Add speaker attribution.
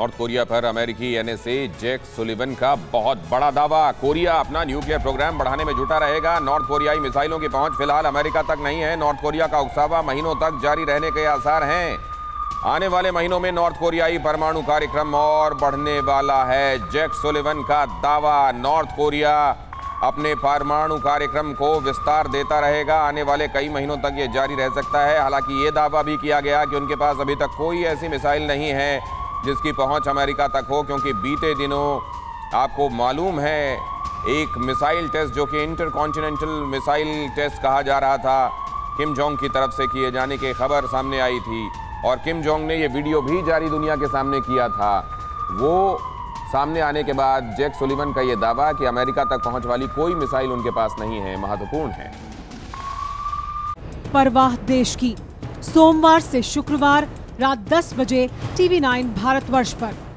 Speaker 1: North Korea पर अमेरिकी NSA Jake Sullivan का बहुत बड़ा दावा। कोरिया अपना न्यूक्लियर प्रोग्राम बढ़ाने में जुटा रहेगा। नॉर्थ कोरियाई मिसाइलों की पहुंच फिलहाल अमेरिका तक नहीं है। नॉर्थ कोरिया का उकसावा महीनों तक जारी रहने के आसार हैं। आने वाले महीनों में नॉर्थ कोरियाई परमाणु कार्यक्रम और बढ़ने वाला है। जैक सुलिवन का दावा, नॉर्थ कोरिया अपने परमाणु कार्यक्रम को विस्तार देता रहेगा। आने वाले कई महीनों तक ये जारी रह सकता है। हालांकि ये दावा भी किया गया कि उनके पास अभी तक कोई ऐसी मिसाइल नहीं है जिसकी पहुंच अमेरिका तक हो, क्योंकि बीते दिनों आपको मालूम है एक मिसाइल टेस्ट जो कि इंटरकॉन्टिनेंटल मिसाइल टेस्ट कहा जा रहा था, किम जोंग की तरफ से किए जाने की खबर सामने आई थी और किम जोंग ने ये वीडियो भी जारी दुनिया के सामने किया था। वो सामने आने के बाद जैक सुलिवन का ये दावा कि अमेरिका तक पहुंच वाली कोई मिसाइल उनके पास नहीं है महत्वपूर्ण है।
Speaker 2: परवाह देश की, सोमवार से शुक्रवार रात 10 बजे TV9 भारतवर्ष पर।